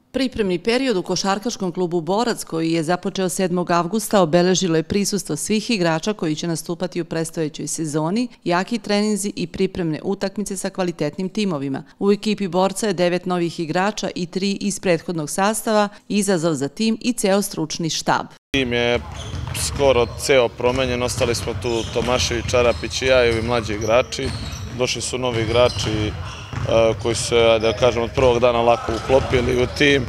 Pripremni period u košarkaškom klubu Borac, koji je započeo 7. avgusta, obeležilo je prisustvo svih igrača koji će nastupati u predstojećoj sezoni, jaki treninzi i pripremne utakmice sa kvalitetnim timovima. U ekipi Borca je 9 novih igrača i 3 iz prethodnog sastava, izazov za tim i ceo stručni štab. Tim je skoro ceo promenjen, ostali smo tu Tomašević, Čarapić i ja i ovi mlađi igrači. Došli su novi igrači koji su se, da kažem, od prvog dana lako uklopili u tim.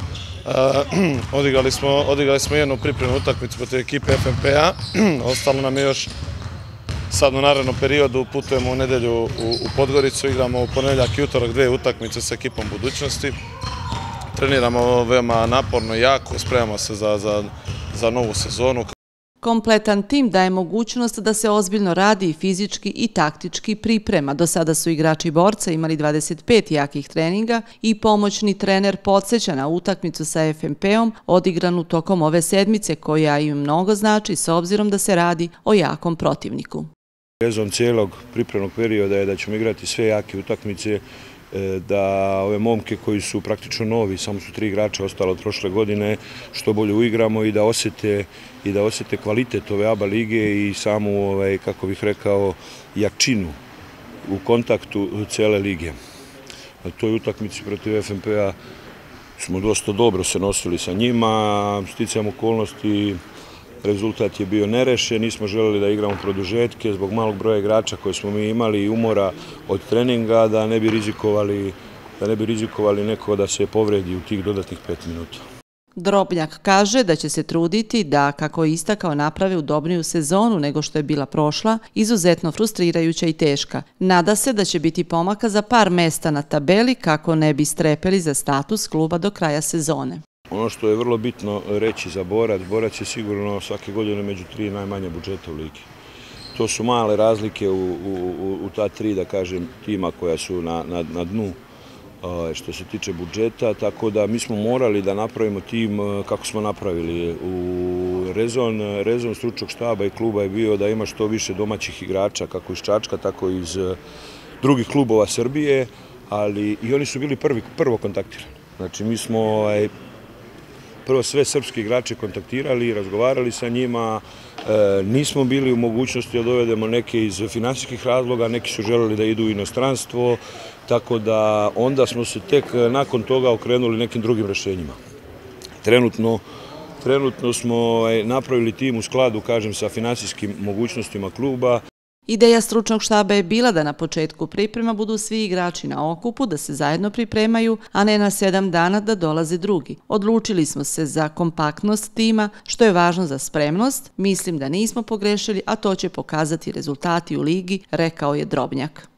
Odigrali smo jednu pripremnu utakmicu protiv ekipe FNP-a. Ostalo nam je još sad u narednom periodu, putujemo u nedelju u Podgoricu, igramo u ponedeljak i utorak 2 utakmice sa ekipom budućnosti. Treniramo veoma naporno i jako, spremamo se za novu sezonu. Kompletan tim daje mogućnost da se ozbiljno radi i fizički i taktički priprema. Do sada su igrači Borca imali 25 jakih treninga i pomoćni trener podsjeća na utakmicu sa FNP-om odigranu tokom ove sedmice, koja im mnogo znači s obzirom da se radi o jakom protivniku. Rezon cijelog pripremnog perioda je da ćemo igrati sve jake utakmice, da ove momke koji su praktično novi, samo su 3 igrača ostalo od prošle godine, što bolje uigramo i da osjete kvalitet ove ABA lige i samu, kako bih rekao, jačinu u kontaktu cele lige. Na toj utakmici protiv FNP-a smo dosta dobro se nosili sa njima, sticajem okolnosti rezultat je bio nerešen, nismo želeli da igramo produžetke zbog malog broja igrača koje smo mi imali i umora od treninga, da ne bi rizikovali neko da se povredi u tih dodatnih 5 minuta. Drobnjak kaže da će se truditi da, kako je istakao, naprave udobniju sezonu nego što je bila prošla, izuzetno frustrirajuća i teška. Nada se da će biti pomaka za par mesta na tabeli kako ne bi strepeli za status kluba do kraja sezone. Ono što je vrlo bitno reći za Borac, Borac je sigurno svake godine među 3 najmanje budžeta u ligi. To su male razlike u ta 3, da kažem, tima koja su na dnu što se tiče budžeta, tako da mi smo morali da napravimo tim kako smo napravili. Rezon stručnog štaba i kluba je bio da ima što više domaćih igrača, kako iz Čačka, tako i iz drugih klubova Srbije, ali i oni su bili prvo kontaktirani. Znači, mi smo prvo sve srpske igrače kontaktirali i razgovarali sa njima, nismo bili u mogućnosti da dovedemo neke iz finansijskih razloga, neki su želeli da idu u inostranstvo, tako da onda smo se tek nakon toga okrenuli nekim drugim rešenjima. Trenutno smo napravili tim u skladu, kažem, sa finansijskim mogućnostima kluba. Ideja stručnog štaba je bila da na početku priprema budu svi igrači na okupu, da se zajedno pripremaju, a ne na 7 dana da dolaze drugi. Odlučili smo se za kompaktnost tima, što je važno za spremnost. Mislim da nismo pogrešili, a to će pokazati rezultati u ligi, rekao je Drobnjak.